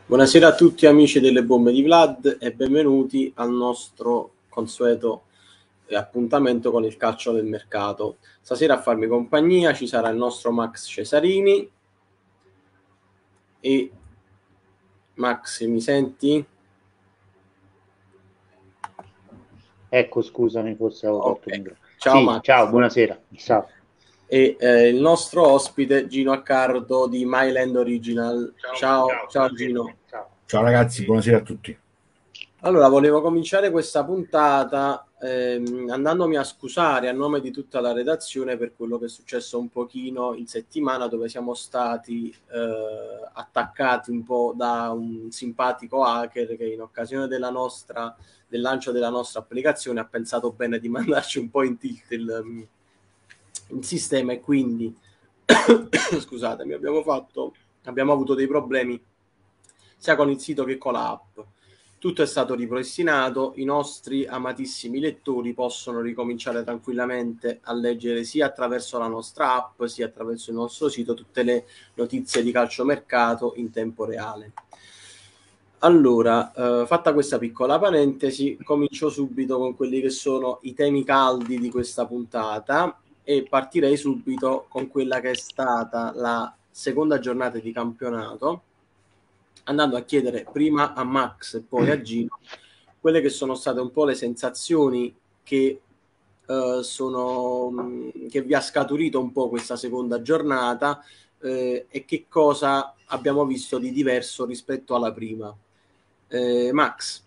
Buonasera a tutti amici delle bombe di Vlad e benvenuti al nostro consueto appuntamento con il calcio del mercato. Stasera a farmi compagnia ci sarà il nostro Max Cesarini. E Max, mi senti? Ecco, scusami, forse avevo tolto Ok. il microfono. Ciao Sì, Max. ciao, buonasera. Ciao. E il nostro ospite Gino Accardo di Myland Original. Ciao Gino. Ciao ragazzi, buonasera a tutti. Allora, volevo cominciare questa puntata andandomi a scusare a nome di tutta la redazione per quello che è successo un pochino in settimana, dove siamo stati attaccati un po' da un simpatico hacker che in occasione del lancio della nostra applicazione ha pensato bene di mandarci un po' in tilt il sistema, e quindi scusatemi, abbiamo avuto dei problemi sia con il sito che con l'app. Tutto è stato ripristinato, i nostri amatissimi lettori possono ricominciare tranquillamente a leggere sia attraverso la nostra app sia attraverso il nostro sito tutte le notizie di calciomercato in tempo reale. Allora, fatta questa piccola parentesi, comincio subito con quelli che sono i temi caldi di questa puntata e partirei subito con quella che è stata la seconda giornata di campionato, andando a chiedere prima a Max e poi a Gino quelle che sono state un po' le sensazioni che che vi ha scaturito un po' questa seconda giornata, e che cosa abbiamo visto di diverso rispetto alla prima. Max.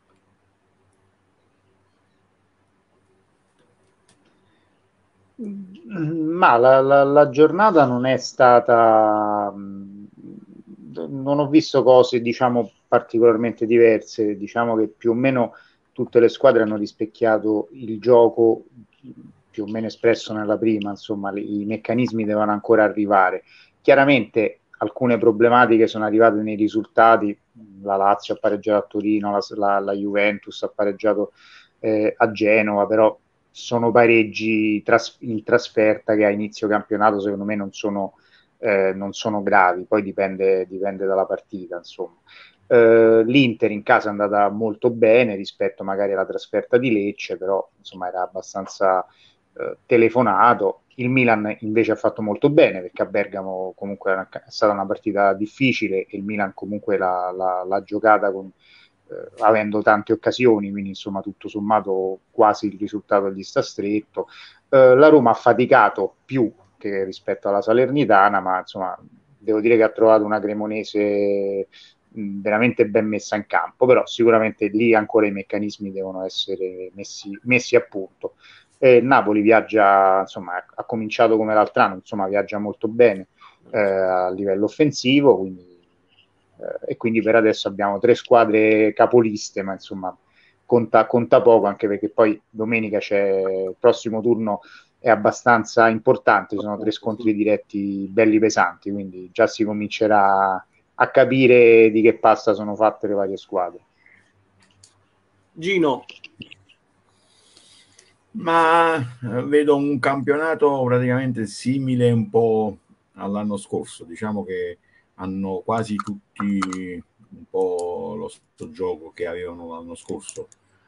Ma la giornata non è stata, non ho visto cose, diciamo, particolarmente diverse. Diciamo che più o meno tutte le squadre hanno rispecchiato il gioco più o meno espresso nella prima, insomma, i meccanismi devono ancora arrivare. Chiaramente alcune problematiche sono arrivate nei risultati. La Lazio ha pareggiato a Torino, la Juventus ha pareggiato a Genova, però sono pareggi in trasferta che a inizio campionato secondo me non sono gravi, poi dipende dalla partita, insomma. L'Inter in casa è andata molto bene rispetto magari alla trasferta di Lecce, però insomma era abbastanza telefonato. Il Milan invece ha fatto molto bene perché a Bergamo comunque è stata una partita difficile e il Milan comunque l'ha giocata avendo tante occasioni, quindi insomma tutto sommato quasi il risultato gli sta stretto. La Roma ha faticato più che rispetto alla Salernitana, ma insomma devo dire che ha trovato una Cremonese veramente ben messa in campo, però sicuramente lì ancora i meccanismi devono essere messi a punto. Napoli viaggia, insomma, ha cominciato come l'altro anno, insomma, viaggia molto bene a livello offensivo, e quindi per adesso abbiamo tre squadre capoliste, ma insomma conta poco, anche perché poi domenica c'è il prossimo turno, è abbastanza importante, ci sono tre scontri diretti belli pesanti, quindi già si comincerà a capire di che pasta sono fatte le varie squadre. Gino. Ma vedo un campionato praticamente simile un po' all'anno scorso, diciamo che hanno quasi tutti un po' lo stesso gioco che avevano l'anno scorso.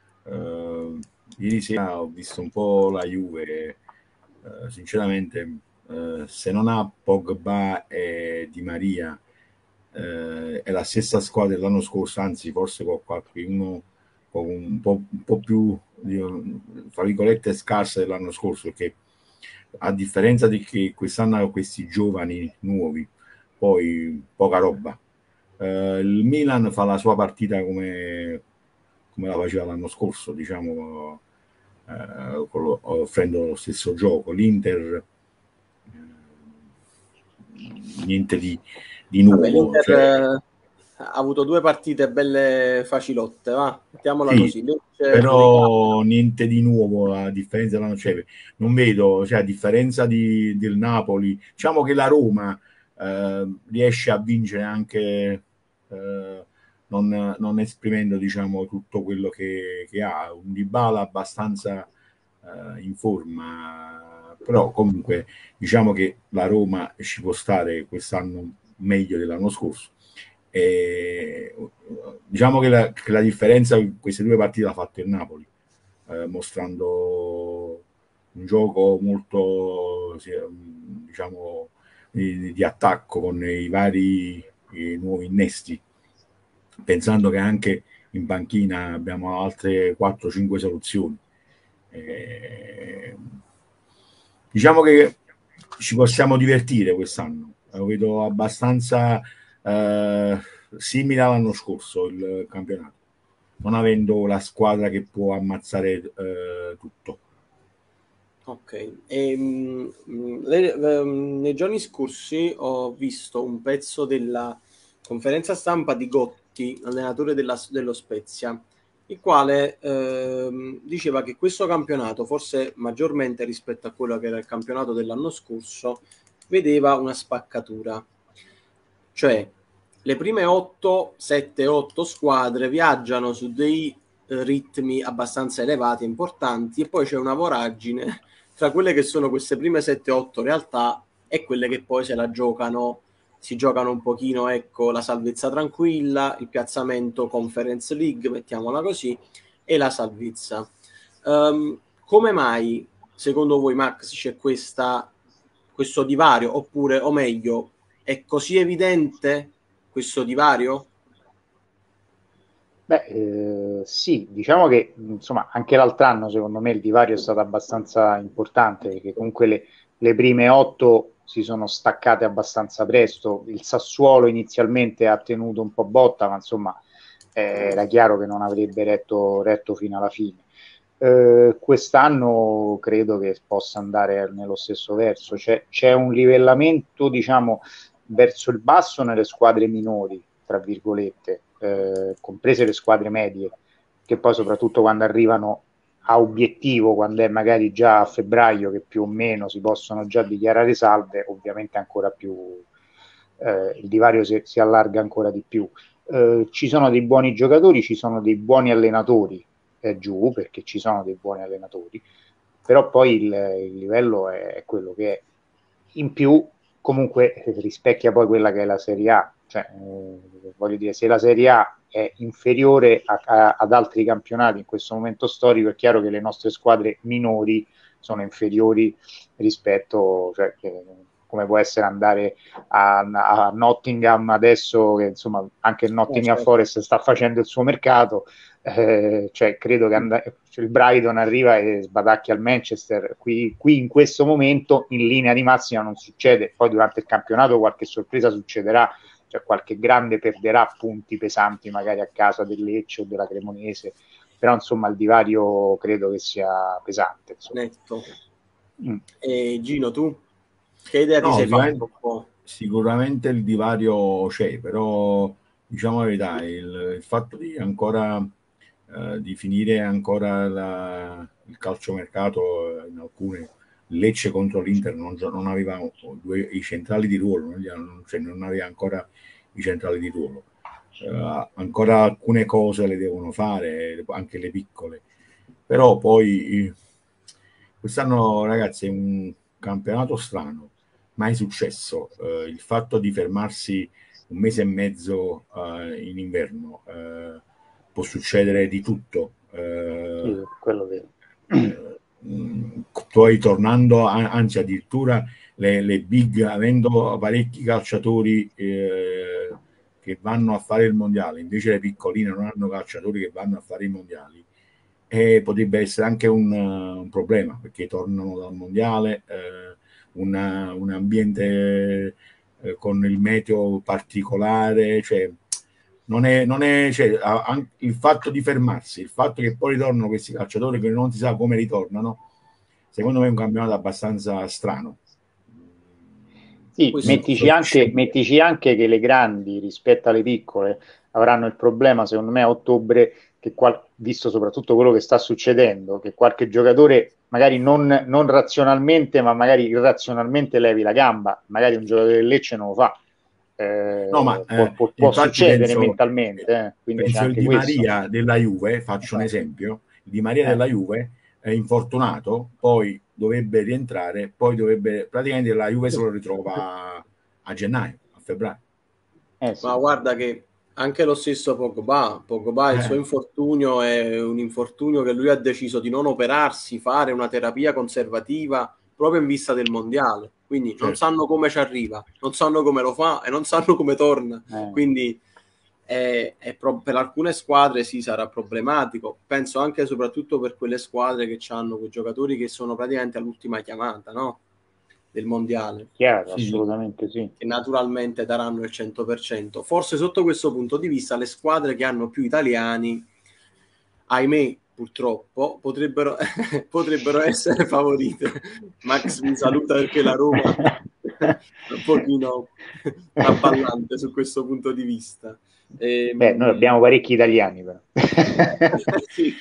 Ieri sera ho visto un po' la Juve, sinceramente, se non ha Pogba e Di Maria, è la stessa squadra dell'anno scorso, anzi forse con qualcuno con un po' più, fra virgolette, scarsa dell'anno scorso, perché a differenza di che quest'anno hanno questi giovani nuovi, poi poca roba. Il Milan fa la sua partita come la faceva l'anno scorso, diciamo, offrendo lo stesso gioco. L'Inter niente di Vabbè, nuovo, l'Inter cioè, ha avuto due partite belle facilotte, va, mettiamola sì, così. Lecce fuori casa. però niente di nuovo a differenza dell'anno, cioè, non vedo, cioè, a differenza del Napoli, diciamo che la Roma riesce a vincere anche non esprimendo, diciamo, tutto quello che ha, un Dybala abbastanza in forma, però comunque diciamo che la Roma ci può stare quest'anno meglio dell'anno scorso. E, diciamo che la differenza in queste due partite l'ha fatto il Napoli, mostrando un gioco molto, diciamo, di attacco con i nuovi innesti, pensando che anche in panchina abbiamo altre 4-5 soluzioni. Diciamo che ci possiamo divertire quest'anno, lo vedo abbastanza simile all'anno scorso il campionato, non avendo la squadra che può ammazzare tutto. Ok, nei giorni scorsi ho visto un pezzo della conferenza stampa di Gotti, allenatore dello Spezia, il quale diceva che questo campionato, forse maggiormente rispetto a quello che era il campionato dell'anno scorso, vedeva una spaccatura. Cioè, le prime 8, 7, 8 squadre viaggiano su dei ritmi abbastanza elevati e importanti, e poi c'è una voragine tra quelle che sono queste prime 7-8 realtà e quelle che poi si giocano un pochino, ecco, la salvezza tranquilla, il piazzamento Conference League, mettiamola così, e la salvezza. Come mai, secondo voi, Max, c'è questo divario, oppure, o meglio, è così evidente questo divario? Beh, sì, diciamo che insomma anche l'altro anno secondo me il divario è stato abbastanza importante perché comunque le prime 8 si sono staccate abbastanza presto. Il Sassuolo inizialmente ha tenuto un po' botta, ma insomma era chiaro che non avrebbe retto fino alla fine. Quest'anno credo che possa andare nello stesso verso. C'è un livellamento, diciamo, verso il basso nelle squadre minori, tra virgolette, comprese le squadre medie, che poi soprattutto quando arrivano a obiettivo, quando è magari già a febbraio che più o meno si possono già dichiarare salve, ovviamente ancora più il divario si allarga ancora di più. Ci sono dei buoni giocatori, ci sono dei buoni allenatori giù, perché ci sono dei buoni allenatori, però poi il livello è quello che è. In più comunque rispecchia poi quella che è la Serie A, cioè voglio dire, se la Serie A è inferiore ad altri campionati in questo momento storico, è chiaro che le nostre squadre minori sono inferiori rispetto, cioè, come può essere andare a Nottingham adesso, che insomma anche il Nottingham Certo. Forest sta facendo il suo mercato, cioè credo che il Brighton arriva e sbadacchia al Manchester. Qui in questo momento in linea di massima non succede, poi durante il campionato qualche sorpresa succederà, cioè qualche grande perderà punti pesanti magari a casa del Lecce o della Cremonese, però insomma il divario credo che sia pesante, insomma. Netto. E Gino, tu che idea ti No, sei fatto un po'? sicuramente il divario c'è, però diciamo la verità, il fatto di ancora di finire ancora il calciomercato in alcune Lecce contro l'Inter non aveva i centrali di ruolo, cioè non aveva ancora i centrali di ruolo. Ancora alcune cose le devono fare, anche le piccole, però poi quest'anno ragazzi è un campionato strano, mai successo. Il fatto di fermarsi un mese e mezzo in inverno, può succedere di tutto. Sì, quello vero. Poi tornando, anzi addirittura le big, avendo parecchi calciatori che vanno a fare il mondiale, invece le piccoline non hanno calciatori che vanno a fare i mondiali, e potrebbe essere anche un problema perché tornano dal mondiale, un ambiente con il meteo particolare, cioè cioè, il fatto di fermarsi, il fatto che poi ritornano questi calciatori che non si sa come ritornano, secondo me è un campionato abbastanza strano. Sì, mettici anche che le grandi rispetto alle piccole avranno il problema, secondo me, a ottobre, che visto soprattutto quello che sta succedendo, che qualche giocatore magari non razionalmente, ma magari irrazionalmente levi la gamba, magari un giocatore del Lecce non lo fa. No, ma Può infatti succedere mentalmente, quindi c'è penso il anche Di questo. Maria della Juve, faccio un Esatto. esempio, il Di Maria Eh. della Juve è infortunato, poi dovrebbe rientrare, praticamente la Juve se lo ritrova a gennaio, a febbraio. Sì. Ma guarda che anche lo stesso Pogba, il suo infortunio è un infortunio che lui ha deciso di non operarsi, fare una terapia conservativa proprio in vista del mondiale. Quindi non Certo. sanno come ci arriva, non sanno come lo fa e non sanno come torna. Quindi per alcune squadre sì, sarà problematico. Penso anche e soprattutto per quelle squadre che hanno quei giocatori che sono praticamente all'ultima chiamata, no? Del mondiale. Chiaro, Sì. assolutamente sì. Che naturalmente daranno il 100%. Forse sotto questo punto di vista le squadre che hanno più italiani, ahimè, purtroppo, potrebbero essere favorite. Max mi saluta perché la Roma è un pochino traballante su questo punto di vista. Beh, noi abbiamo parecchi italiani, però. Sì.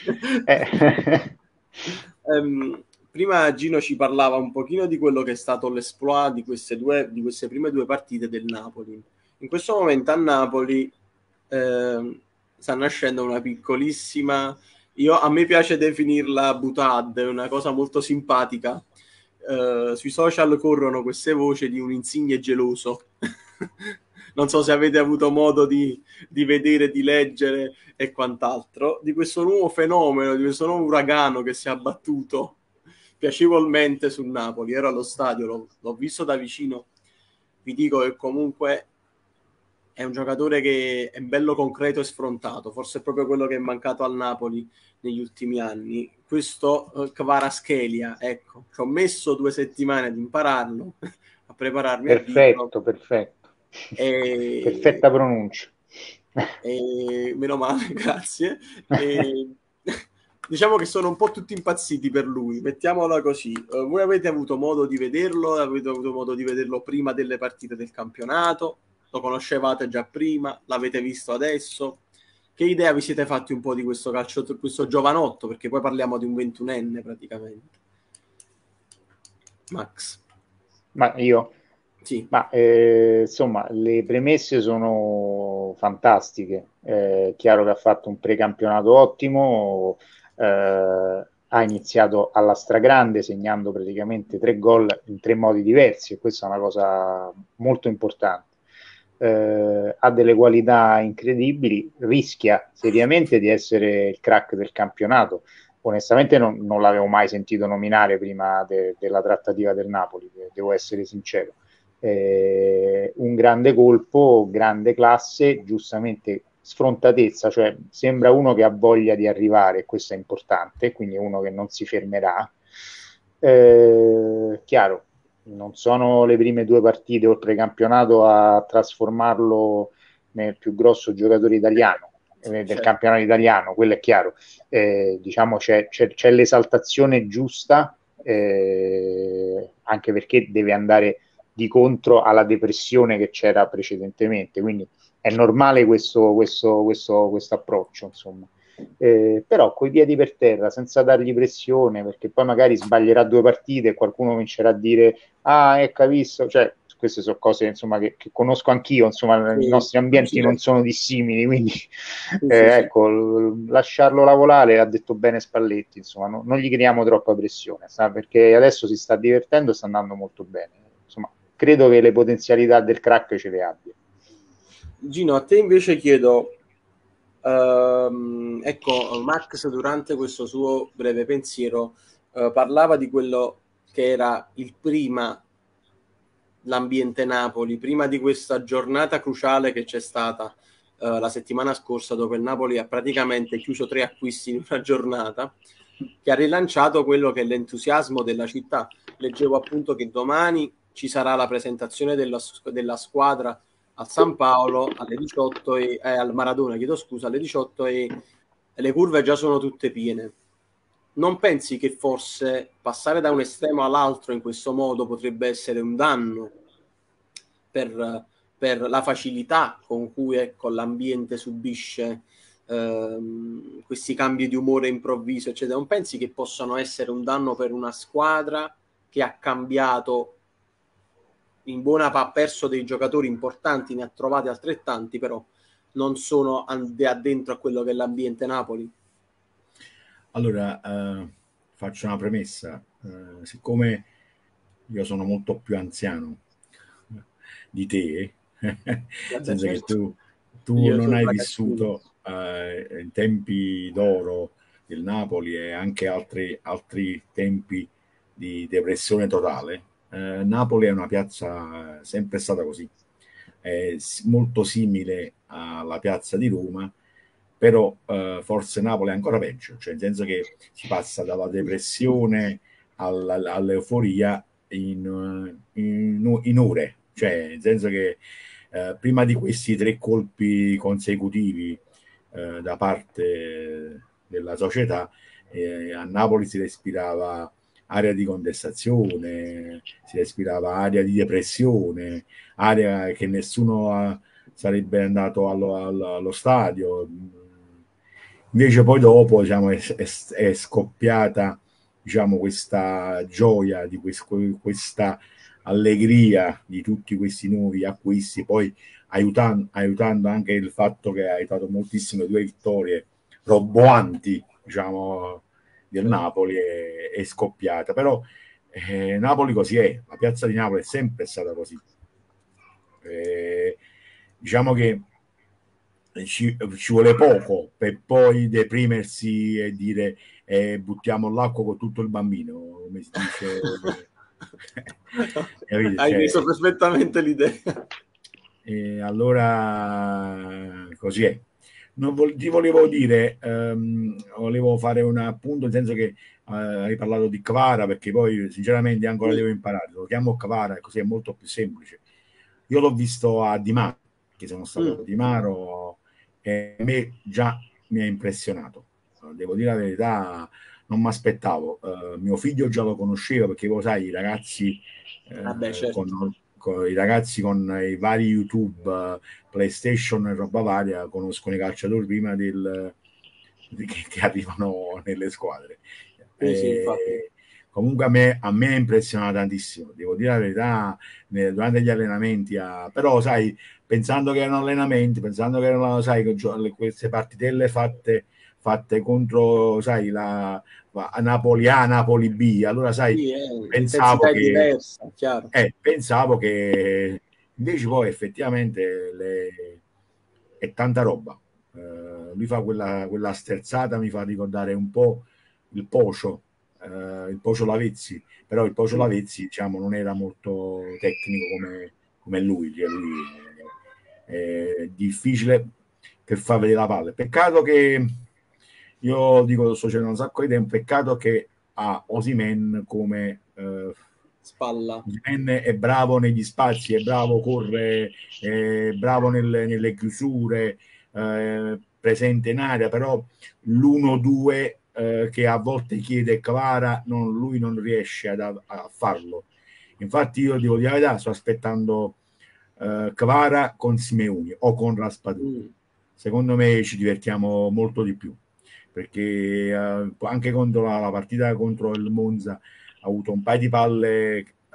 Prima Gino ci parlava un pochino di quello che è stato l'esploit di queste prime due partite del Napoli. In questo momento a Napoli sta nascendo una piccolissima, a me piace definirla Butad, è una cosa molto simpatica. Sui social corrono queste voci di un insigne geloso. Non so se avete avuto modo di vedere, di leggere e quant'altro, di questo nuovo fenomeno, di questo nuovo uragano che si è abbattuto piacevolmente sul Napoli. Ero allo stadio, l'ho visto da vicino. Vi dico che comunque è un giocatore che è bello concreto e sfrontato, forse è proprio quello che è mancato al Napoli negli ultimi anni. Questo Kvaratskhelia, ecco, ci ho messo 2 settimane ad impararlo, a prepararmi a dirlo. Perfetto, perfetto. E... Perfetta pronuncia. Meno male, grazie. Diciamo che sono un po' tutti impazziti per lui, mettiamola così. Voi avete avuto modo di vederlo? Avete avuto modo di vederlo prima delle partite del campionato? Lo conoscevate già prima? L'avete visto adesso? Che idea vi siete fatti un po' di questo questo giovanotto? Perché poi parliamo di un 21enne praticamente. Max. Ma io? Sì. Ma insomma, le premesse sono fantastiche. Chiaro che ha fatto un precampionato ottimo, ha iniziato alla stragrande, segnando praticamente 3 gol in 3 modi diversi, e questa è una cosa molto importante. Ha delle qualità incredibili, rischia seriamente di essere il crack del campionato. Onestamente non l'avevo mai sentito nominare prima della trattativa del Napoli, devo essere sincero. Un grande colpo, grande classe, giustamente sfrontatezza, cioè sembra uno che ha voglia di arrivare, questo è importante, quindi uno che non si fermerà. Chiaro, non sono le prime 2 partite o il precampionato a trasformarlo nel più grosso giocatore italiano del campionato italiano, quello è chiaro. Diciamo c'è l'esaltazione giusta, anche perché deve andare di contro alla depressione che c'era precedentemente, quindi è normale questo approccio, insomma. Però coi piedi per terra, senza dargli pressione, perché poi magari sbaglierà 2 partite e qualcuno comincerà a dire ecco, hai visto, cioè queste sono cose insomma che conosco anch'io, insomma i nostri ambienti non sono dissimili, quindi ecco, lasciarlo lavorare, ha detto bene Spalletti, insomma non gli creiamo troppa pressione, perché adesso si sta divertendo e sta andando molto bene, insomma credo che le potenzialità del crack ce le abbia. Gino, a te invece chiedo, ecco, Max durante questo suo breve pensiero parlava di quello che era il prima, l'ambiente Napoli, prima di questa giornata cruciale che c'è stata la settimana scorsa, dove il Napoli ha praticamente chiuso 3 acquisti in una giornata, che ha rilanciato quello che è l'entusiasmo della città. Leggevo appunto che domani ci sarà la presentazione della squadra a San Paolo alle 18 al Maradona, chiedo scusa, alle 18 e le curve già sono tutte piene. Non pensi che forse passare da un estremo all'altro in questo modo potrebbe essere un danno per la facilità con cui l'ambiente subisce questi cambi di umore improvviso, eccetera? Non pensi che possano essere un danno per una squadra che ha cambiato ha perso dei giocatori importanti, ne ha trovati altrettanti, però non sono addentro a quello che è l'ambiente Napoli? Allora, faccio una premessa. Siccome io sono molto più anziano di te, nel Vabbè, senso che certo. tu Io non sono hai ragazzino. vissuto in tempi d'oro del Napoli e anche altri tempi di depressione totale. Napoli è una piazza sempre stata così, è molto simile alla piazza di Roma, però forse Napoli è ancora peggio, cioè nel senso che si passa dalla depressione all'euforia in ore, cioè nel senso che prima di questi 3 colpi consecutivi da parte della società, a Napoli si respirava aria di contestazione, si respirava aria di depressione, aria che nessuno sarebbe andato allo stadio. Invece poi dopo, diciamo, è scoppiata, diciamo, questa gioia di questa allegria di tutti questi nuovi acquisti, poi aiutando anche il fatto che ha aiutato moltissimo 2 vittorie roboanti, diciamo, del Napoli, è scoppiata. Però Napoli così è, la piazza di Napoli è sempre stata così. Diciamo che ci vuole poco per poi deprimersi e dire buttiamo l'acqua con tutto il bambino, come si dice. Capite? Hai Cioè, reso perfettamente l'idea. e allora così è. Ti volevo dire, volevo fare un appunto, nel senso che hai parlato di Kvara, perché poi sinceramente ancora Sì. devo imparare. Lo chiamo Kvara, così è molto più semplice. Io l'ho visto a Di Maro, che sono stato a Mm. Di Maro, e a me già mi ha impressionato. Devo dire la verità, non mi aspettavo. Mio figlio già lo conosceva, perché voi sai, i ragazzi Vabbè, certo. con i ragazzi con i vari YouTube, PlayStation e roba varia, conoscono i calciatori prima che arrivano nelle squadre. Sì, sì, infatti. Comunque a me è impressionato tantissimo, devo dire la verità, durante gli allenamenti, però sai, pensando che erano allenamenti, pensando che erano, sai, queste partitelle fatte contro, sai, a Napoli A, Napoli B, allora sai, Sì, pensavo l'intensità è che, diversa, chiaro. pensavo che invece poi effettivamente è tanta roba. Lui fa quella sterzata, mi fa ricordare un po' il il Pocio Lavezzi, però il Pocio Mm. Lavezzi, diciamo, non era molto tecnico come lui, cioè lui è difficile che fa vedere la palla. Peccato che io dico, sto facendo un sacco di tempo, peccato che ha Osimhen come Spalla. Osimhen è bravo negli spazi, è bravo, corre, è bravo nelle chiusure, presente in area, però l'1-2 che a volte chiede Kvara, lui non riesce a farlo. Infatti io devo dire la verità, sto aspettando Kvara con Simeoni o con Raspadori. Mm. Secondo me ci divertiamo molto di più, perché anche contro la partita contro il Monza ha avuto un paio di palle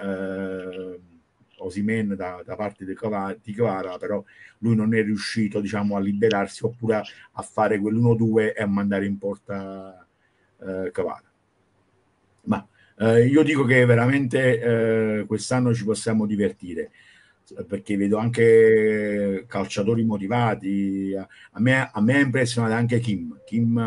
Osimhen da parte di Kvara, però lui non è riuscito, diciamo, a liberarsi oppure a fare quell'1-2 e a mandare in porta Kvara. Ma io dico che veramente quest'anno ci possiamo divertire, perché vedo anche calciatori motivati. A me ha impressionato anche Kim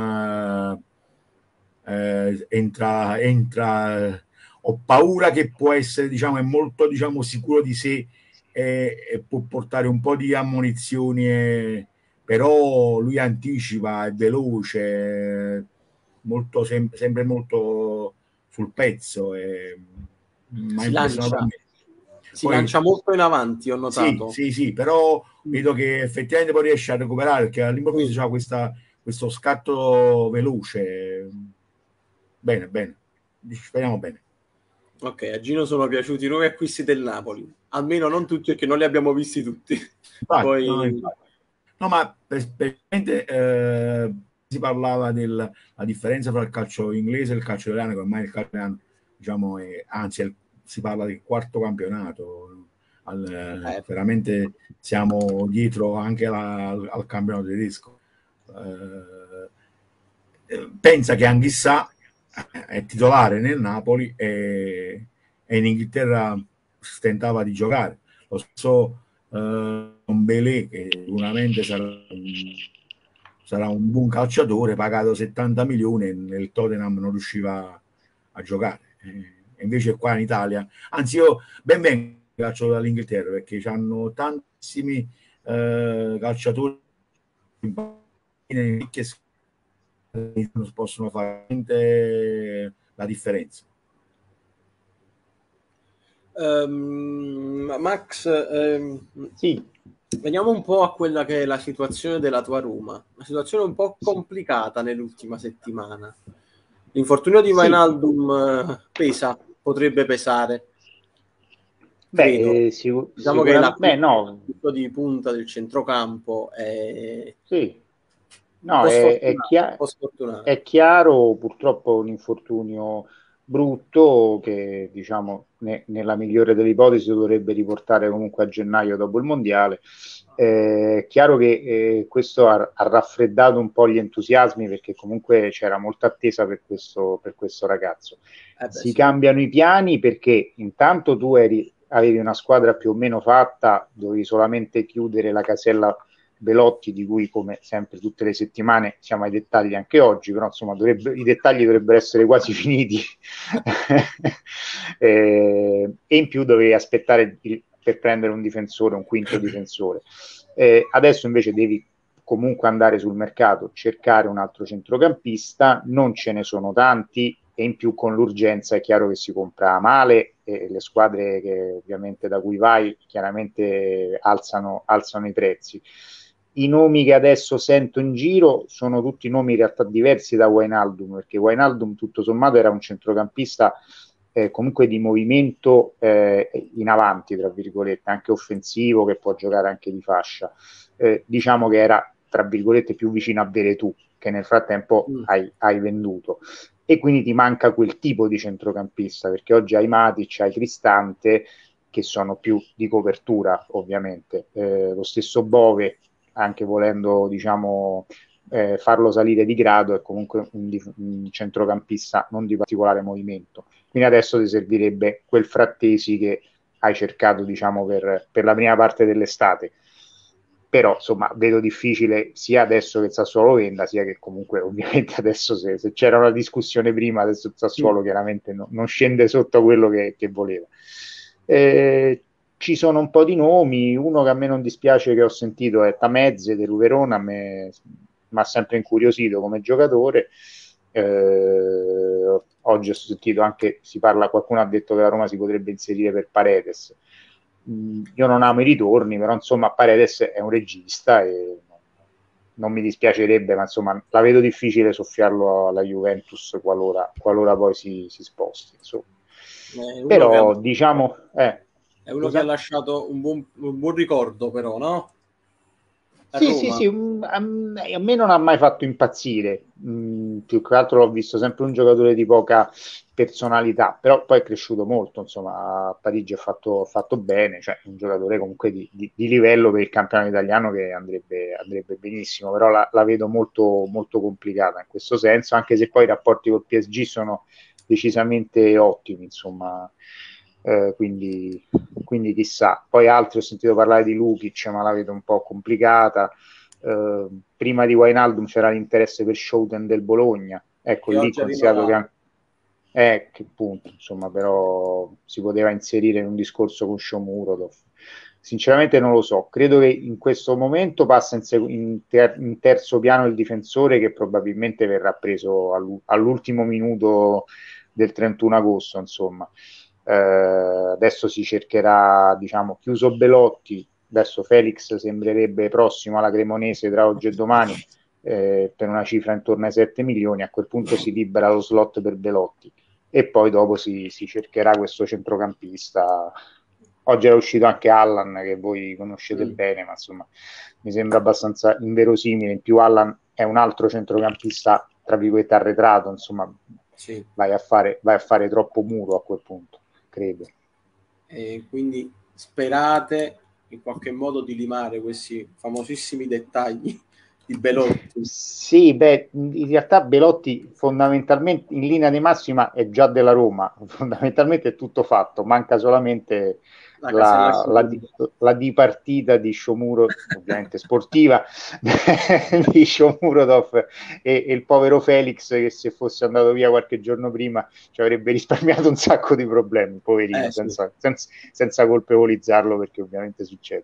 entra, ho paura che può essere, diciamo, è molto, diciamo, sicuro di sé e può portare un po' di ammonizioni, però lui anticipa, è veloce, sempre molto sul pezzo, mi ha Si impressionato a lancia, me. si Poi lancia molto in avanti, ho sì, notato. sì, sì, però Mm. vedo che effettivamente poi riesce a recuperare, perché all'improvviso Mm. c'ha questo scatto veloce. Bene, bene, speriamo bene. Ok, a Gino sono piaciuti i nuovi acquisti del Napoli. Almeno non tutti, perché non li abbiamo visti tutti. Infatti, no, Poi, infatti. No, ma praticamente si parlava della differenza tra il calcio inglese e il calcio italiano, che ormai il calcio italiano, diciamo, anzi, si parla del quarto campionato. Veramente siamo dietro anche al campionato tedesco. Pensa che Anghissà è titolare nel Napoli e in Inghilterra stentava di giocare. Lo so, un Belé che sicuramente sarà un buon calciatore, pagato 70 milioni e nel Tottenham non riusciva a giocare. E invece qua in Italia, anzi io ben vengo calcio dall'Inghilterra perché hanno tantissimi calciatori che possono fare la differenza. Max, Sì. veniamo un po' a quella che è la situazione della tua Roma, una situazione un po' complicata nell'ultima settimana. L'infortunio di Wijnaldum pesa, potrebbe pesare, credo. Diciamo che Sicuramente no. l'acquisto di punta del centrocampo è Sì. un No, po' sfortunato, un chiaro. po' sfortunato. È chiaro, purtroppo è un infortunio brutto che, diciamo, nella migliore delle ipotesi dovrebbe riportare comunque a gennaio dopo il mondiale. È chiaro che questo ha raffreddato un po' gli entusiasmi perché comunque c'era molta attesa per questo ragazzo. Si Sì. cambiano i piani perché intanto tu avevi una squadra più o meno fatta, dovevi solamente chiudere la casella Belotti, di cui come sempre tutte le settimane siamo ai dettagli anche oggi, però insomma i dettagli dovrebbero essere quasi finiti e in più dovevi aspettare per prendere un difensore, un quinto difensore. Adesso invece devi comunque andare sul mercato, cercare un altro centrocampista, non ce ne sono tanti e in più con l'urgenza è chiaro che si compra male e le squadre che ovviamente da cui vai chiaramente alzano i prezzi. I nomi che adesso sento in giro sono tutti nomi in realtà diversi da Wijnaldum, perché Wijnaldum tutto sommato era un centrocampista comunque di movimento in avanti, tra virgolette, anche offensivo, che può giocare anche di fascia. Diciamo che era, tra virgolette, più vicino a Veretù, che nel frattempo hai venduto. E quindi ti manca quel tipo di centrocampista, perché oggi hai Matic, hai Cristante, che sono più di copertura, ovviamente. Lo stesso Bove, anche volendo, diciamo, farlo salire di grado, è comunque un centrocampista non di particolare movimento. Quindi adesso ti servirebbe quel Frattesi che hai cercato, diciamo, per la prima parte dell'estate. Però, insomma, vedo difficile sia adesso che il Sassuolo venda, sia che comunque, ovviamente, adesso se c'era una discussione prima, adesso il Sassuolo chiaramente non scende sotto quello che voleva. Ci sono un po' di nomi, uno che a me non dispiace che ho sentito è Tamezze del Verona, a me mi ha sempre incuriosito come giocatore. Oggi ho sentito anche, qualcuno ha detto che la Roma si potrebbe inserire per Paredes. Io non amo i ritorni, però insomma Paredes è un regista e non mi dispiacerebbe, ma insomma la vedo difficile soffiarlo alla Juventus qualora poi si sposti. Però diciamo... È uno che ha lasciato un buon ricordo, però, no? Sì, a me non ha mai fatto impazzire, più che altro l'ho visto sempre un giocatore di poca personalità, però poi è cresciuto molto, insomma, a Parigi ha fatto bene, cioè un giocatore comunque di livello per il campionato italiano che andrebbe benissimo, però la vedo molto, molto complicata in questo senso, anche se poi i rapporti col PSG sono decisamente ottimi, insomma. Quindi chissà. Poi altri ho sentito parlare di Lukic, ma la vedo un po' complicata. Prima di Wijnaldum c'era l'interesse per Schouten del Bologna, ecco lì considerato che punto, insomma, però si poteva inserire in un discorso con Shomurodov. Sinceramente non lo so, credo che in questo momento passa in terzo piano il difensore che probabilmente verrà preso all'ultimo minuto del 31 agosto, insomma. Adesso si cercherà, diciamo, chiuso Belotti, adesso Felix sembrerebbe prossimo alla Cremonese tra oggi e domani per una cifra intorno ai 7 milioni, a quel punto si libera lo slot per Belotti e poi dopo si cercherà questo centrocampista. Oggi era uscito anche Allan, che voi conoscete bene, ma insomma mi sembra abbastanza inverosimile. In più Allan è un altro centrocampista, tra virgolette, arretrato, insomma vai a fare troppo muro a quel punto, credo. E quindi sperate in qualche modo di limare questi famosissimi dettagli di Belotti. Sì, beh, in realtà Belotti fondamentalmente in linea di massima è già della Roma, fondamentalmente è tutto fatto, manca solamente La casella la dipartita di Shomurodov, ovviamente sportiva, di Shomurodov e il povero Felix che se fosse andato via qualche giorno prima ci avrebbe risparmiato un sacco di problemi, poverino, sì. senza colpevolizzarlo perché ovviamente succede.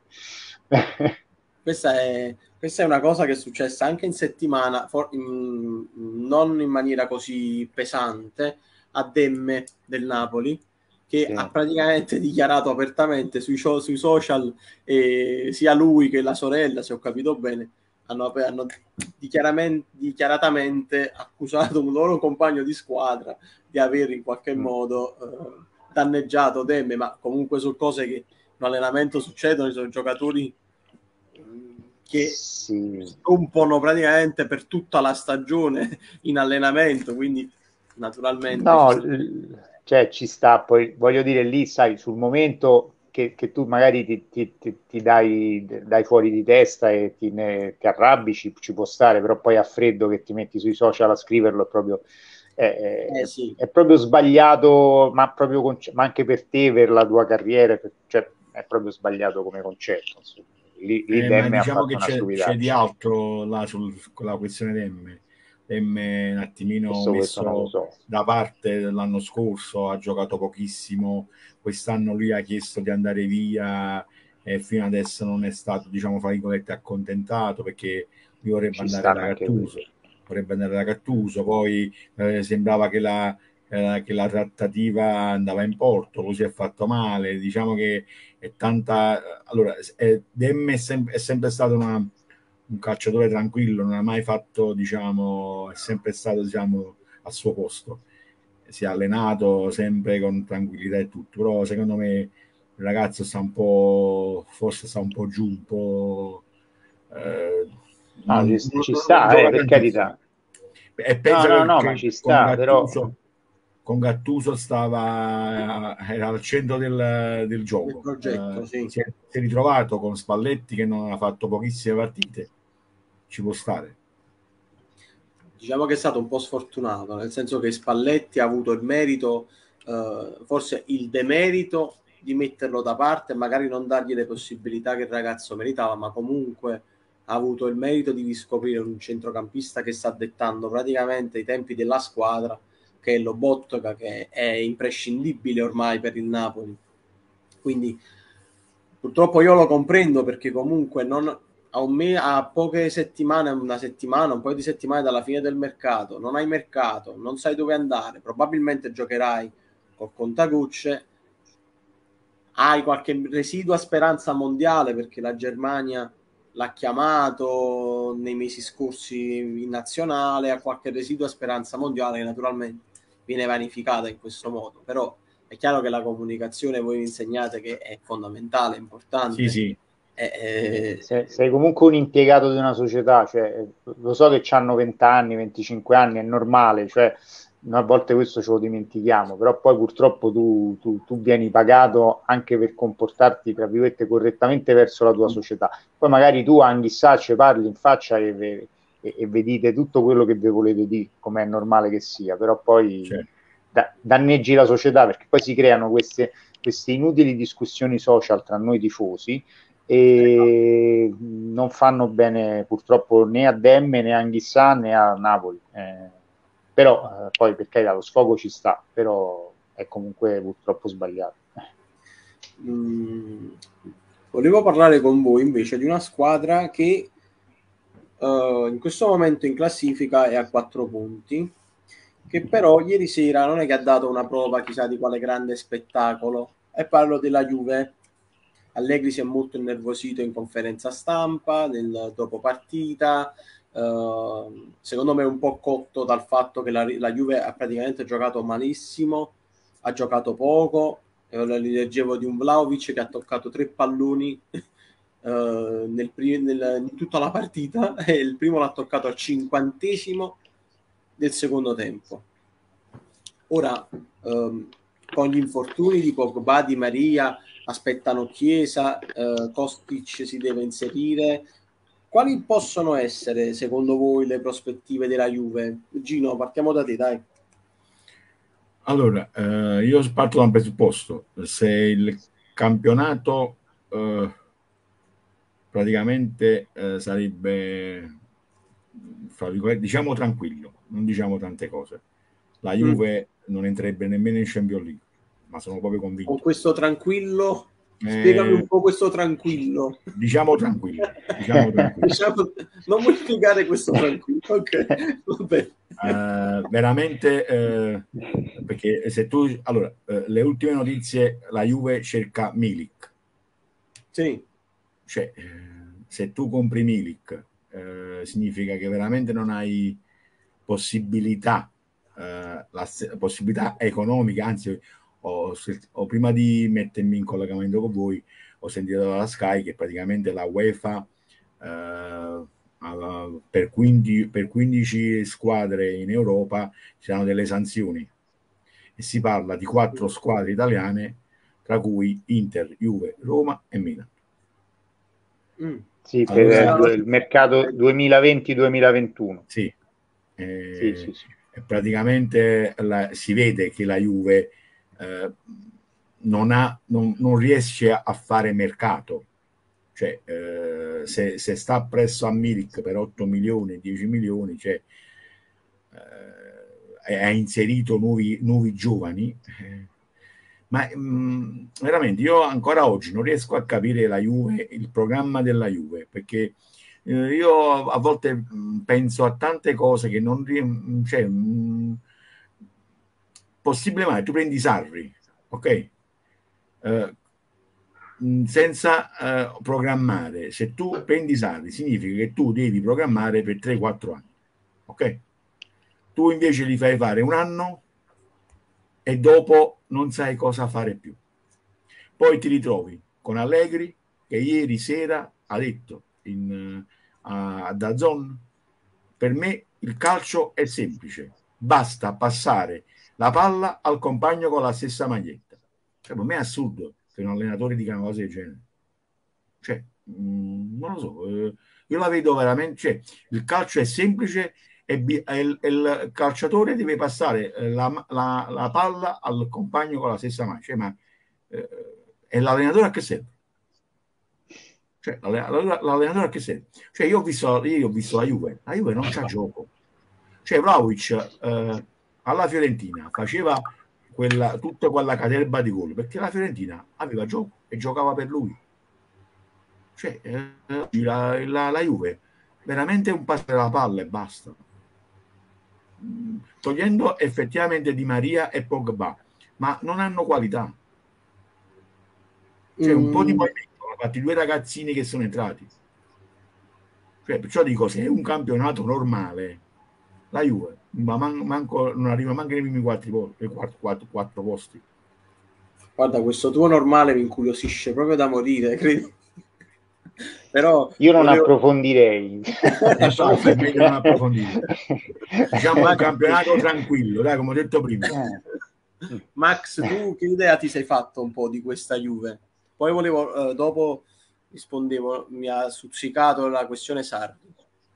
Questa è una cosa che è successa anche in settimana, non in maniera così pesante, a Demme del Napoli, che Sì. ha praticamente dichiarato apertamente sui social, sia lui che la sorella, se ho capito bene, hanno dichiaratamente accusato un loro compagno di squadra di aver in qualche modo danneggiato Demme, ma comunque su cose che in allenamento succedono, ci sono giocatori che rompono praticamente per tutta la stagione in allenamento, quindi naturalmente no, cioè ci sta, poi voglio dire lì, sai, sul momento che tu magari ti dai fuori di testa e ti arrabbi, ci può stare, però poi a freddo che ti metti sui social a scriverlo è proprio, sì. è proprio sbagliato, ma, ma anche per te, per la tua carriera, cioè, è proprio sbagliato come concetto. Insomma. Lì Ma Demme ha diciamo fatto che una c'è di stupidaggine. altro là con la questione Demme. Demme un attimino Questo non lo messo so. da parte l'anno scorso, ha giocato pochissimo, quest'anno lui ha chiesto di andare via e fino adesso non è stato, diciamo, fra virgolette, accontentato perché lui vorrebbe Ci andare da stanno anche Gattuso, quelli. poi sembrava che la trattativa andava in porto, così è fatto male, diciamo che è tanta... Allora, Demme è sempre stato un calciatore tranquillo, non ha mai fatto, diciamo, è sempre stato, diciamo, al suo posto. Si è allenato sempre con tranquillità e tutto, però secondo me il ragazzo sta un po', forse sta un po' giù, un po'... No, ci non sta, gioca per tantissimo. carità. E No, pensa no, no, ma che ci sta, però con Gattuso era al centro del Del gioco. progetto, sì. Si è ritrovato con Spalletti che non ha fatto pochissime partite, ci può stare. Diciamo che è stato un po' sfortunato, nel senso che Spalletti ha avuto il merito, forse il demerito di metterlo da parte e magari non dargli le possibilità che il ragazzo meritava, ma comunque ha avuto il merito di riscoprire un centrocampista che sta dettando praticamente i tempi della squadra, che è Lobotka, che è imprescindibile ormai per il Napoli. Quindi purtroppo io lo comprendo perché comunque non, a poche settimane, una settimana, un paio di settimane dalla fine del mercato, non hai mercato, non sai dove andare, probabilmente giocherai col Contagucce, hai qualche residua speranza mondiale perché la Germania l'ha chiamato nei mesi scorsi in nazionale, ha qualche residua speranza mondiale che naturalmente viene vanificata in questo modo, però è chiaro che la comunicazione voi mi insegnate che è fondamentale, Sì, importante. sì. sei comunque un impiegato di una società, cioè, lo so che hanno 20 anni, 25 anni, è normale, cioè, a volte questo ce lo dimentichiamo, però poi purtroppo tu vieni pagato anche per comportarti, tra virgolette, correttamente verso la tua società. Poi magari tu a Anghissacce parli in faccia e vedite tutto quello che vi volete dire, come è normale che sia, però poi Certo. danneggi la società perché poi si creano queste inutili discussioni social tra noi tifosi e non fanno bene purtroppo né a Demme né a Anghissà né a Napoli. Però poi per carità lo sfogo ci sta, però è comunque purtroppo sbagliato. Volevo parlare con voi invece di una squadra che in questo momento in classifica è a 4 punti, che però ieri sera non è che ha dato una prova chissà di quale grande spettacolo, e parlo della Juve. Allegri si è molto innervosito in conferenza stampa nel dopo partita, secondo me un po' cotto dal fatto che la Juve ha praticamente giocato malissimo, ha giocato poco, leggevo di un Vlahovic che ha toccato 3 palloni in tutta la partita e il primo l'ha toccato al 50° del secondo tempo. Ora con gli infortuni di Pogba, Di Maria, aspettano Chiesa, Kostic si deve inserire, quali possono essere, secondo voi, le prospettive della Juve? Gino, partiamo da te, dai. Allora, io parto da un presupposto: se il campionato praticamente sarebbe, diciamo, tranquillo, non diciamo tante cose, la Juve non entrerebbe nemmeno in Champions League, ma sono proprio Con convinto. questo tranquillo, spiegami un po' questo tranquillo. Diciamo tranquillo, diciamo tranquillo. Non vuoi spiegare questo tranquillo? Ok, vabbè. Veramente, perché se tu, allora, le ultime notizie, la Juve cerca Milik. Sì. Cioè, se tu compri Milik, significa che veramente non hai possibilità, possibilità economica. Anzi, ho prima di mettermi in collegamento con voi, ho sentito dalla Sky che praticamente la UEFA per 15 squadre in Europa ci sono delle sanzioni, e si parla di 4 squadre italiane, tra cui Inter, Juve, Roma e Milan. Sì, Allora, per il mercato 2020-2021. Sì, Sì. praticamente si vede che la Juve non riesce a fare mercato. Cioè, se sta presso a Milik per 8 milioni, 10 milioni, cioè, ha inserito nuovi giovani, ma veramente io ancora oggi non riesco a capire la Juve, il programma della Juve, perché io a volte penso a tante cose che non cioè, possibile mai tu prendi Sarri, ok? Senza programmare. Se tu prendi Sarri significa che tu devi programmare per 3-4 anni, ok? Tu invece li fai fare un anno e dopo non sai cosa fare più. Poi ti ritrovi con Allegri che ieri sera ha detto a DAZN: per me il calcio è semplice, basta passare la palla al compagno con la stessa maglietta. Cioè, per me è assurdo che un allenatore dica una cosa del genere. Cioè, non lo so, io la vedo veramente, cioè, il calcio è semplice e il calciatore deve passare la palla al compagno con la stessa mano. Cioè, ma e l'allenatore a che serve? Cioè, l'allenatore a che serve? Cioè, ieri ho visto la Juve non c'ha gioco. Cioè, Vlahovic alla Fiorentina faceva tutta quella caterba di gol perché la Fiorentina aveva gioco e giocava per lui. Cioè, la Juve veramente un passo della palla e basta. Togliendo effettivamente Di Maria e Pogba, ma non hanno qualità. Cioè, un po' di movimento hanno fatti 2 ragazzini che sono entrati. Cioè, perciò dico, se è un campionato normale, la Juve non arriva manco nei primi 4 posti. Guarda, questo tuo normale mi incuriosisce proprio da morire, credo. Però io non approfondirei. Infatti è meglio non approfondire. Diciamo un campionato tranquillo, dai, come ho detto prima. Max, tu che idea ti sei fatto un po' di questa Juve? Poi volevo, dopo rispondevo, mi ha stuzzicato la questione Sarri.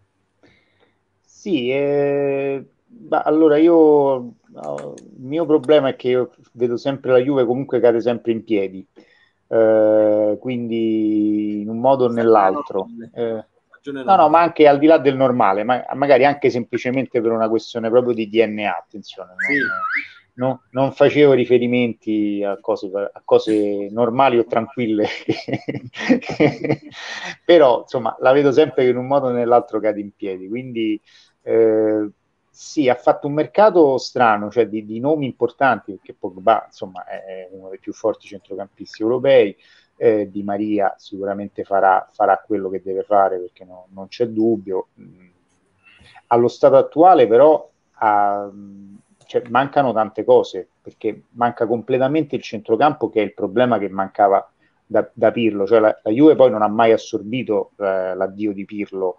Sì, allora il mio problema è che io vedo sempre la Juve comunque cade sempre in piedi, quindi in un modo o nell'altro. No, ma anche al di là del normale, ma magari anche semplicemente per una questione proprio di DNA, attenzione, Sì. non facevo riferimenti a cose normali o tranquille, però insomma la vedo sempre che in un modo o nell'altro cade in piedi, quindi sì, ha fatto un mercato strano, cioè di nomi importanti, perché Pogba insomma è uno dei più forti centrocampisti europei. Di Maria sicuramente farà quello che deve fare, perché non c'è dubbio. Allo stato attuale però cioè, mancano tante cose, perché manca completamente il centrocampo, che è il problema che mancava da Pirlo. Cioè la Juve poi non ha mai assorbito l'addio di Pirlo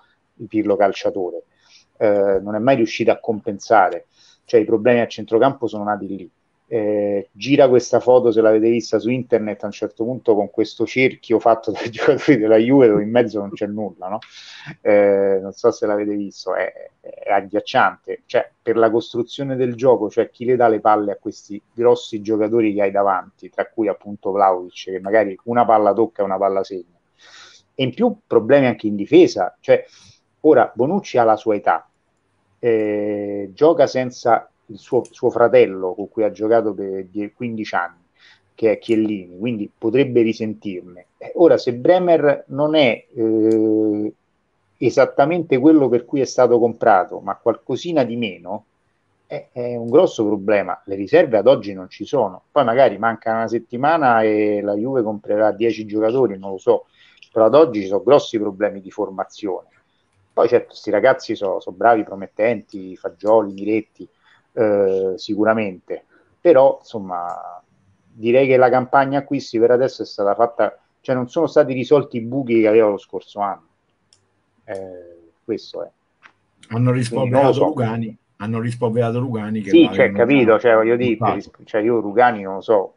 calciatore, non è mai riuscita a compensare, cioè i problemi al centrocampo sono nati lì. gira questa foto, se l'avete vista su internet, a un certo punto con questo cerchio fatto dai giocatori della Juve dove in mezzo non c'è nulla, no? Non so se l'avete visto, è agghiacciante, cioè per la costruzione del gioco, cioè chi le dà le palle a questi grossi giocatori che hai davanti, tra cui appunto Vlahovic, che magari una palla tocca e una palla segna, e in più problemi anche in difesa, cioè ora Bonucci ha la sua età, gioca senza il suo fratello con cui ha giocato per 15 anni, che è Chiellini, quindi potrebbe risentirne. Ora, se Bremer non è esattamente quello per cui è stato comprato, ma qualcosina di meno, è un grosso problema. Le riserve ad oggi non ci sono. Poi magari manca una settimana e la Juve comprerà 10 giocatori, non lo so, però ad oggi ci sono grossi problemi di formazione. Poi certo, questi ragazzi sono bravi, promettenti, Fagioli, Miretti, sicuramente, però insomma direi che la campagna acquisti per adesso è stata fatta, cioè non sono stati risolti i buchi che aveva lo scorso anno, questo è. Hanno rispolverato Rugani, che sì, cioè, valgono capito, cioè voglio dire, cioè, io Rugani non lo so,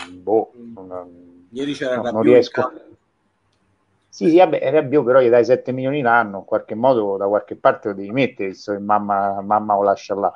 ieri c'era non riesco. Sì, vabbè, Rabiot però gli dai 7 milioni l'anno, in qualche modo da qualche parte lo devi mettere, visto che mamma lo lascia là.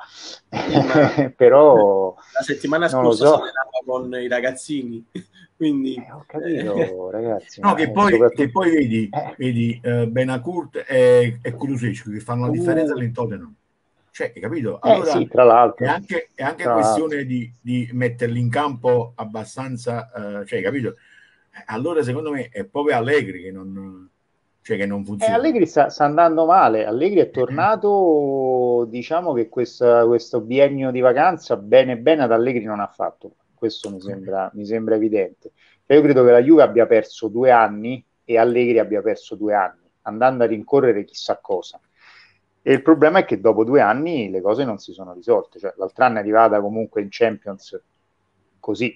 Però la settimana non lo scorsa so. si allenava con i ragazzini, quindi ho capito, ragazzi. No, che poi vedi Benacourt e Kulusevski che fanno la differenza all'Intotenam. Cioè, hai capito? Allora, sì, tra l'altro. È anche questione di metterli in campo abbastanza, cioè, hai capito? Allora, secondo me, è proprio Allegri che non funziona. Allegri sta andando male. Allegri è tornato, diciamo che questo biennio di vacanza bene bene ad Allegri non ha fatto. Questo mi sembra evidente. Io credo che la Juve abbia perso 2 anni e Allegri abbia perso 2 anni, andando a rincorrere chissà cosa. E il problema è che dopo 2 anni le cose non si sono risolte. Cioè, l'altro anno è arrivata comunque in Champions così,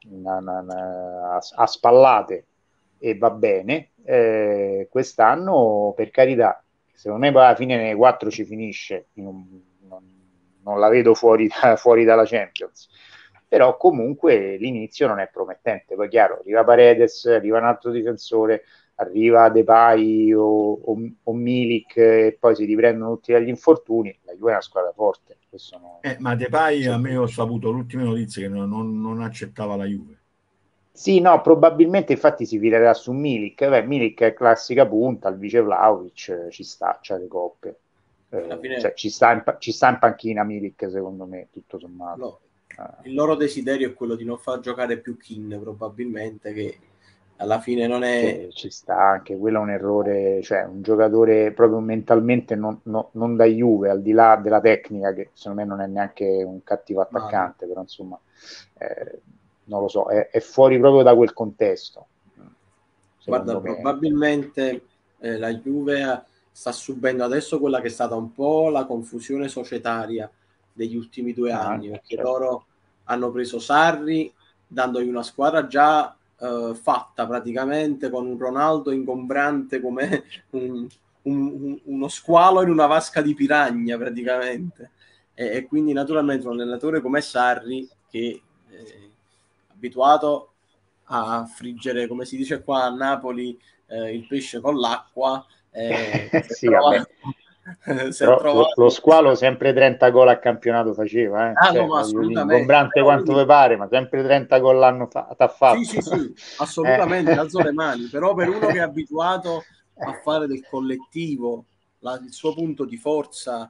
a spallate, e va bene. Quest'anno, per carità, secondo me poi alla fine nei 4 ci finisce, non la vedo fuori dalla Champions. Però comunque l'inizio non è promettente. Poi chiaro, arriva Paredes, arriva un altro difensore, arriva Depay o Milik e poi si riprendono tutti dagli infortuni. La Juve è una squadra forte. Ma Depay, a me ho saputo l'ultima notizia che non accettava la Juve. Sì, no, probabilmente infatti si filerà su Milik. Milik è classica punta, il vice Vlahovic, ci sta, c'ha le coppe. Cioè, ci sta in panchina Milik, secondo me, tutto sommato. No. Il loro desiderio è quello di non far giocare più Kean, probabilmente, che alla fine non è... Ci sta anche, quello è un errore, cioè un giocatore proprio mentalmente non da Juve, al di là della tecnica, che secondo me non è neanche un cattivo attaccante, però insomma, non lo so, è fuori proprio da quel contesto. Guarda, probabilmente la Juve sta subendo adesso quella che è stata un po' la confusione societaria degli ultimi 2 anni, perché loro hanno preso Sarri dandogli una squadra già fatta praticamente, con un Ronaldo ingombrante come uno squalo in una vasca di piragna praticamente, e quindi naturalmente un allenatore come Sarri, che è abituato a friggere, come si dice qua a Napoli, il pesce con l'acqua, sì, però lo squalo sempre 30 gol a campionato faceva, no, ma assolutamente, ingombrante quanto vi pare, ma sempre 30 gol l'anno t'ha fatto. Sì, assolutamente, alzo le mani, però per uno che è abituato a fare del collettivo il suo punto di forza,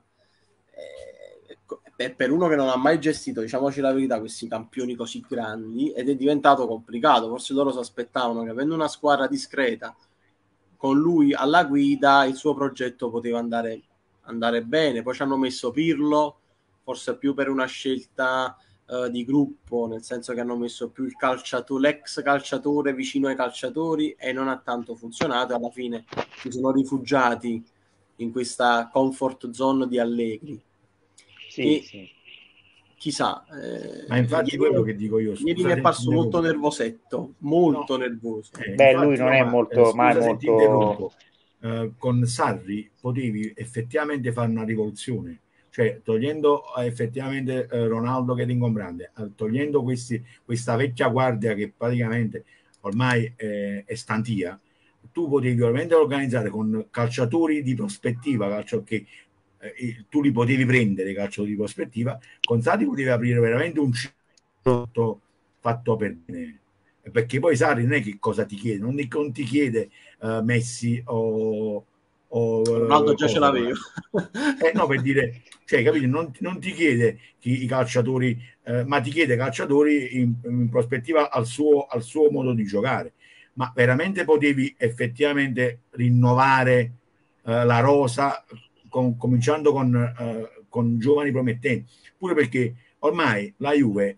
per uno che non ha mai gestito, diciamoci la verità, questi campioni così grandi, ed è diventato complicato. Forse loro si aspettavano che, avendo una squadra discreta con lui alla guida, il suo progetto poteva andare bene. Poi ci hanno messo Pirlo, forse più per una scelta di gruppo, nel senso che hanno messo più l'ex calciatore vicino ai calciatori, e non ha tanto funzionato. Alla fine si sono rifugiati in questa comfort zone di Allegri. Sì. Chissà, ma infatti quello che dico io, ieri mi è parso molto nervosetto, nervoso. Lui non è molto, mai molto. Con Sarri potevi effettivamente fare una rivoluzione, cioè togliendo effettivamente Ronaldo che è ingombrante, togliendo questa vecchia guardia che praticamente ormai è stantia, tu potevi veramente organizzare con calciatori di prospettiva, che tu li potevi prendere, i calciatori di prospettiva, con Sarri potevi aprire veramente un ciclo fatto per bene, perché poi Sarri non è che cosa ti chiede, non ti chiede Messi Ronaldo già ce cosa, l'avevo. no, per dire, cioè, capito? Non ti chiede i calciatori, ma ti chiede calciatori in prospettiva al suo modo di giocare. Ma veramente potevi effettivamente rinnovare la rosa cominciando con giovani promettenti, pure perché ormai la Juve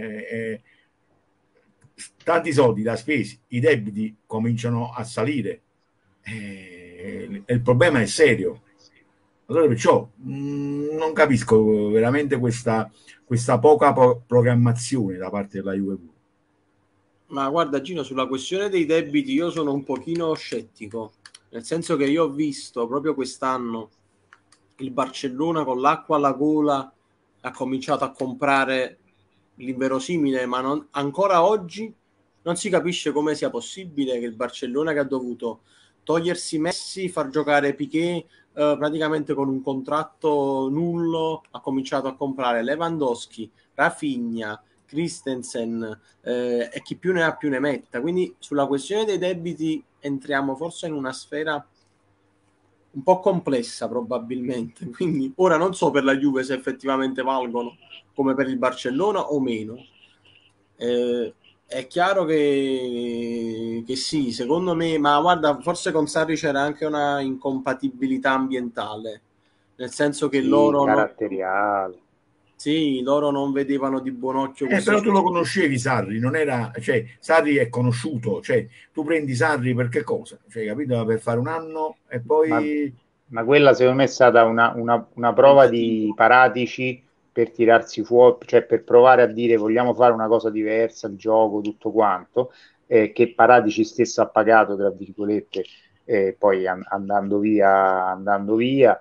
tanti soldi da spesi, i debiti cominciano a salire e il problema è serio. Allora perciò non capisco veramente questa poca programmazione da parte della Juve. Ma guarda Gino, sulla questione dei debiti io sono un pochino scettico, nel senso che io ho visto proprio quest'anno il Barcellona con l'acqua alla gola ha cominciato a comprare l'inverosimile, ma ancora oggi non si capisce come sia possibile che il Barcellona, che ha dovuto togliersi Messi, far giocare Piqué praticamente con un contratto nullo, ha cominciato a comprare Lewandowski, Rafinha, Christensen e chi più ne ha più ne metta. Quindi sulla questione dei debiti entriamo forse in una sfera un po' complessa probabilmente, quindi ora non so per la Juve se effettivamente valgono come per il Barcellona o meno. È chiaro che sì, secondo me, ma guarda, forse con Sarri c'era anche una incompatibilità ambientale, nel senso che Sì, caratteriale. sì, loro non vedevano di buon occhio questo Però tu lo successo. conoscevi Sarri, non era, cioè Sarri è conosciuto, cioè tu prendi Sarri per che cosa? Cioè, capito? Per fare un anno e Ma, poi ma quella secondo me è stata una prova di Tentativo. Paratici per tirarsi fuori, cioè per provare a dire vogliamo fare una cosa diversa, il gioco, tutto quanto, che Paratici stesso ha pagato, tra virgolette, poi andando via.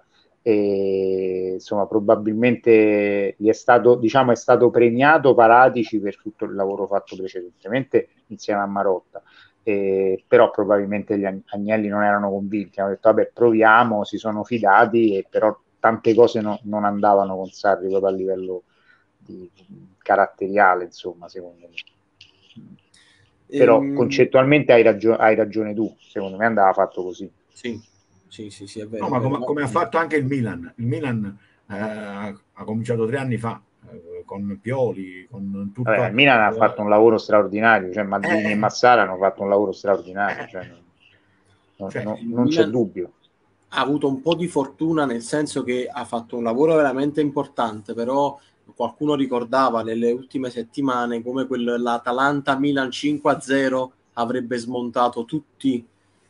E, insomma, probabilmente gli è stato, diciamo, è stato premiato Paratici per tutto il lavoro fatto precedentemente insieme a Marotta. Però probabilmente gli Agnelli non erano convinti, hanno detto vabbè proviamo, si sono fidati, però tante cose non andavano con Sarri proprio a livello caratteriale, insomma, secondo me. Però Ehm, concettualmente hai ragione tu, secondo me andava fatto così. sì, sì, sì, sì, è no, vero, è ma vero. come ha fatto anche il Milan. Il Milan ha cominciato 3 anni fa con Pioli, con Vabbè, tutta il Milan ha fatto un lavoro straordinario, cioè Maldini e eh, Massara hanno fatto un lavoro straordinario, cioè cioè, Il non c'è Milan dubbio. ha avuto un po' di fortuna nel senso che ha fatto un lavoro veramente importante, però qualcuno ricordava nelle ultime settimane come l'Atalanta Milan 5-0 avrebbe smontato tutti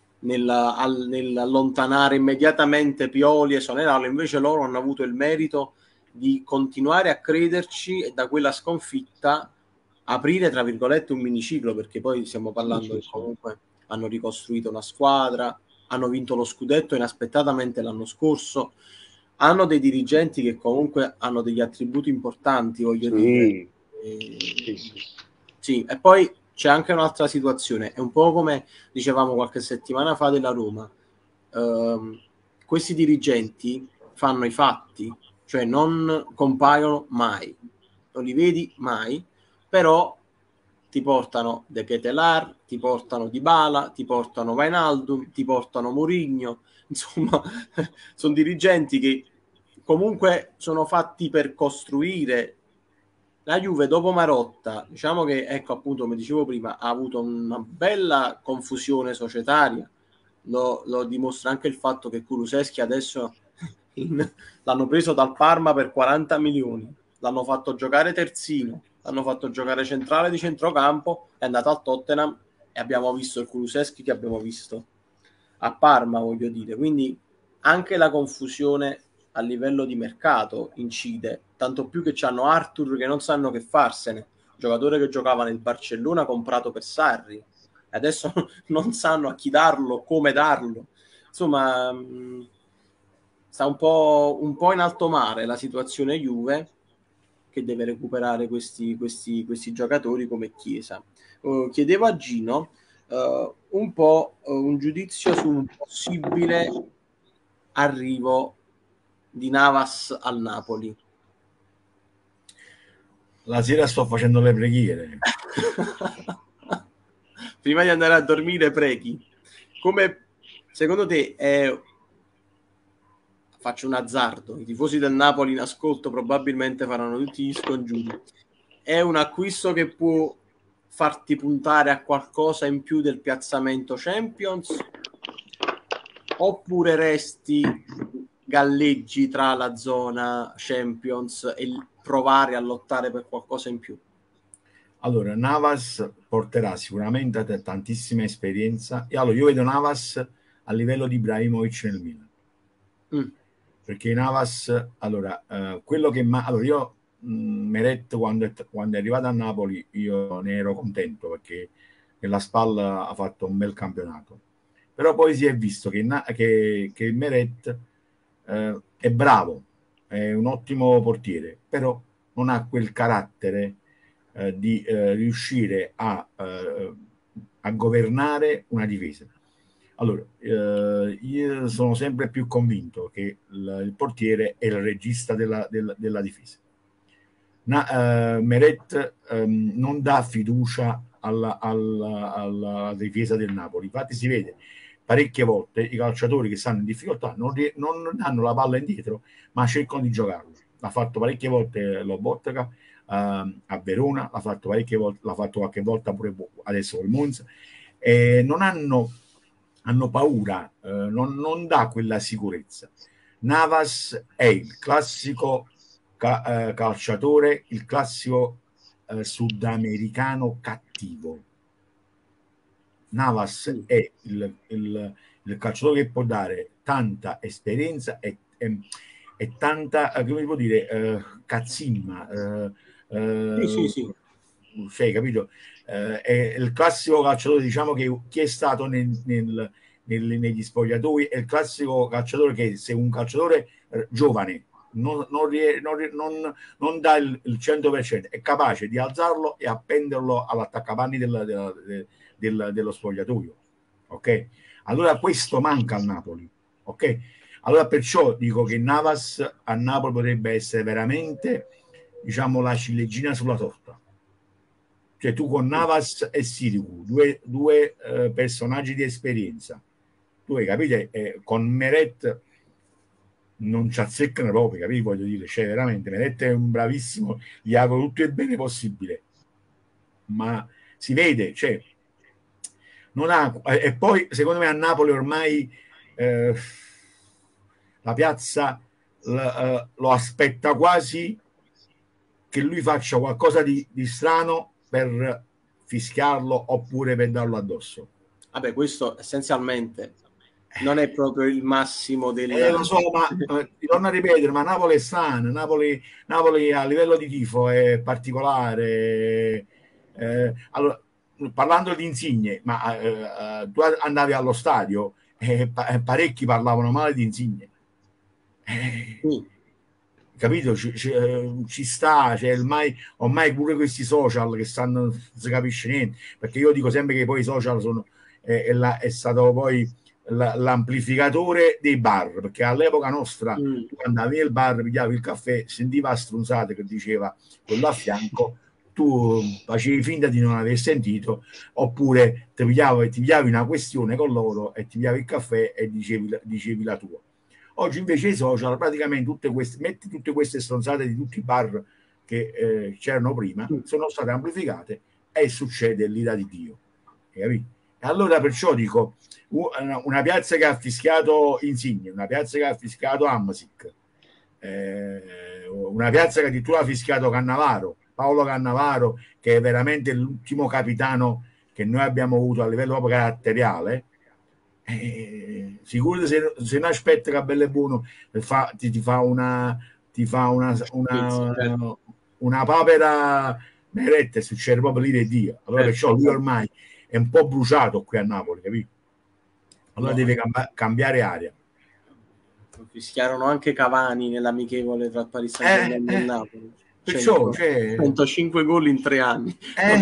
nell'allontanare immediatamente Pioli e Sonerano, invece loro hanno avuto il merito di continuare a crederci e da quella sconfitta aprire, tra virgolette, un miniciclo, perché poi stiamo Sì, parlando sì, che sì. comunque hanno ricostruito una squadra, hanno vinto lo scudetto inaspettatamente l'anno scorso, hanno dei dirigenti che comunque hanno degli attributi importanti, voglio dire. Sì, sì, E, sì. sì, e poi c'è anche un'altra situazione, è un po' come dicevamo qualche settimana fa della Roma. Ehm, Questi dirigenti fanno i fatti, cioè non compaiono mai, non li vedi mai, però ti portano De Ketelar, ti portano Dybala, ti portano Wijnaldum, ti portano Mourinho, insomma, sono dirigenti che comunque sono fatti per costruire. La Juve dopo Marotta, diciamo che, ecco appunto, come dicevo prima, ha avuto una bella confusione societaria, lo dimostra anche il fatto che Kulusevski adesso in- l'hanno preso dal Parma per 40 milioni, l'hanno fatto giocare terzino, l'hanno fatto giocare centrale di centrocampo, è andato al Tottenham e abbiamo visto il Kulusevski che abbiamo visto a Parma, voglio dire. Quindi anche la confusione a livello di mercato incide, tanto più che c'hanno Arthur che non sanno che farsene, giocatore che giocava nel Barcellona comprato per Sarri, e adesso non sanno a chi darlo, come darlo. Insomma, sta un po' in alto mare la situazione Juve, che deve recuperare questi giocatori come Chiesa. Chiedevo a Gino un po' un giudizio su un possibile arrivo di Navas al Napoli. La sera sto facendo le preghiere. Prima di andare a dormire preghi. Come secondo te faccio un azzardo, i tifosi del Napoli in ascolto probabilmente faranno tutti gli scongiuri, è un acquisto che può farti puntare a qualcosa in più del piazzamento Champions, oppure galleggi tra la zona Champions e provare a lottare per qualcosa in più? Allora, Navas porterà sicuramente tantissima esperienza, e allora io vedo Navas a livello di Ibrahimovic nel Milan. Perché Navas, allora, quello che allora io Meret quando è arrivato a Napoli io ne ero contento, perché nella spalla ha fatto un bel campionato, però poi si è visto che Meret è bravo, è un ottimo portiere, però non ha quel carattere di riuscire a governare una difesa. Allora, io sono sempre più convinto che il portiere è il regista della difesa. Meret non dà fiducia alla difesa del Napoli. Infatti si vede parecchie volte i calciatori che stanno in difficoltà non danno la palla indietro, ma cercano di giocarla. L'ha fatto parecchie volte Lobotka a Verona, l'ha fatto parecchie volte, l'ha fatto qualche volta pure adesso col Monza. Non hanno paura, non dà quella sicurezza. Navas è il classico calciatore, il classico sudamericano cattivo. Navas è il calciatore che può dare tanta esperienza e tanta, come devo dire, cazzimma. Sì. Cioè, capito? È il classico calciatore, diciamo, che chi è stato negli spogliatoi è il classico calciatore che, se un calciatore giovane non dà il 100%, è capace di alzarlo e appenderlo all'attaccapanni dello spogliatoio. Ok? Allora questo manca al Napoli. Ok? Allora perciò dico che Navas a Napoli potrebbe essere veramente, diciamo, la ciliegina sulla torta. Cioè tu con Navas e Sirigu, due personaggi di esperienza, tu hai capito, con Meret non ci azzeccano proprio, capito? Voglio dire, cioè veramente Meret è un bravissimo, gli auguro tutto il bene possibile, ma si vede, cioè non ha, e poi secondo me a Napoli ormai la piazza lo aspetta quasi che lui faccia qualcosa di strano per fischiarlo oppure per darlo addosso. Vabbè, questo essenzialmente non è proprio il massimo lo so, ma torno a ripetere, ma Napoli è sana, Napoli a livello di tifo è particolare. Allora, parlando di Insigne, ma tu andavi allo stadio e parecchi parlavano male di Insigne. Capito? Ci sta, cioè ormai pure questi social che stanno, non si capisce niente, perché io dico sempre che poi i social sono è stato poi l'amplificatore dei bar, perché all'epoca nostra tu andavi al bar, pigliavi il caffè, sentiva a stronzate che diceva quello a fianco, tu facevi finta di non aver sentito, oppure ti pigliavi una questione con loro e ti pigliavi il caffè e dicevi la tua. Oggi invece i social, praticamente metti tutte queste stronzate di tutti i bar che c'erano prima, sono state amplificate e succede l'ira di Dio. Capito? E allora perciò dico, una piazza che ha fischiato Insigne, una piazza che ha fischiato Hamsik, una piazza che addirittura ha fischiato Cannavaro, Paolo Cannavaro, che è veramente l'ultimo capitano che noi abbiamo avuto a livello proprio caratteriale. Sicuro se non aspetta che bello e buono ti fa una papera meretta e succede proprio l'ira di Dio. Allora perciò lui ormai è un po' bruciato qui a Napoli, capito? Allora deve cambiare aria. fischiarono anche Cavani nell'amichevole tra il Paris Saint-Germain e il Napoli. Perciò, 105 gol in 3 anni.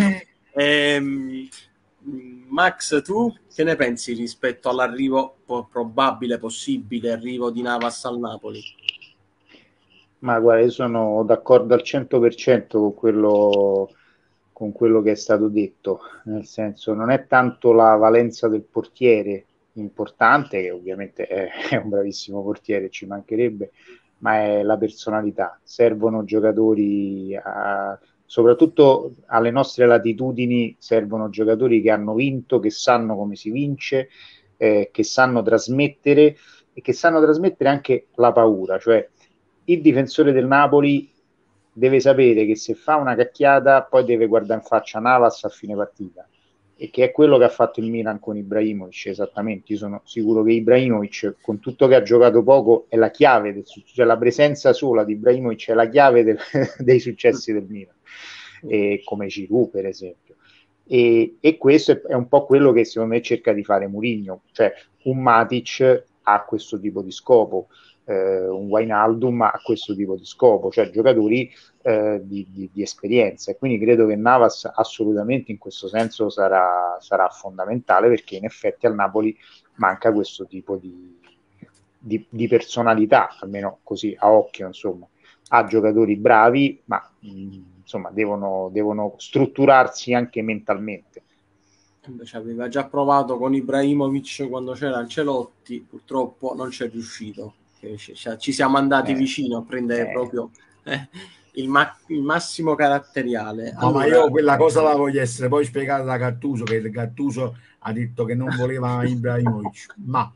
Max, tu che ne pensi rispetto all'arrivo probabile, possibile arrivo di Navas al Napoli? Ma guarda, io sono d'accordo al 100% con quello che è stato detto, nel senso non è tanto la valenza del portiere importante, che ovviamente è un bravissimo portiere, ci mancherebbe, ma è la personalità. Servono giocatori, soprattutto alle nostre latitudini, servono giocatori che hanno vinto, che sanno come si vince, che sanno trasmettere e che sanno trasmettere anche la paura, cioè il difensore del Napoli deve sapere che se fa una cacchiata poi deve guardare in faccia Navas a fine partita, e che è quello che ha fatto il Milan con Ibrahimovic. Esattamente, io sono sicuro che Ibrahimovic, con tutto che ha giocato poco, è la chiave cioè la presenza sola di Ibrahimovic è la chiave dei successi del Milan, come Giroud per esempio. E questo è un po' quello che secondo me cerca di fare Mourinho, cioè un Matic ha questo tipo di scopo, un Wijnaldum ha questo tipo di scopo, cioè giocatori di esperienza, e quindi credo che Navas assolutamente in questo senso sarà fondamentale, perché in effetti al Napoli manca questo tipo di personalità, almeno così a occhio, insomma. Ha giocatori bravi, ma insomma devono strutturarsi anche mentalmente. Invece aveva già provato con Ibrahimovic quando c'era Ancelotti, purtroppo non c'è riuscito. Ci siamo andati vicino a prendere proprio il massimo caratteriale. Ma io quella cosa la voglio essere poi spiegata da Gattuso, che Gattuso ha detto che non voleva Ibrahimovic, ma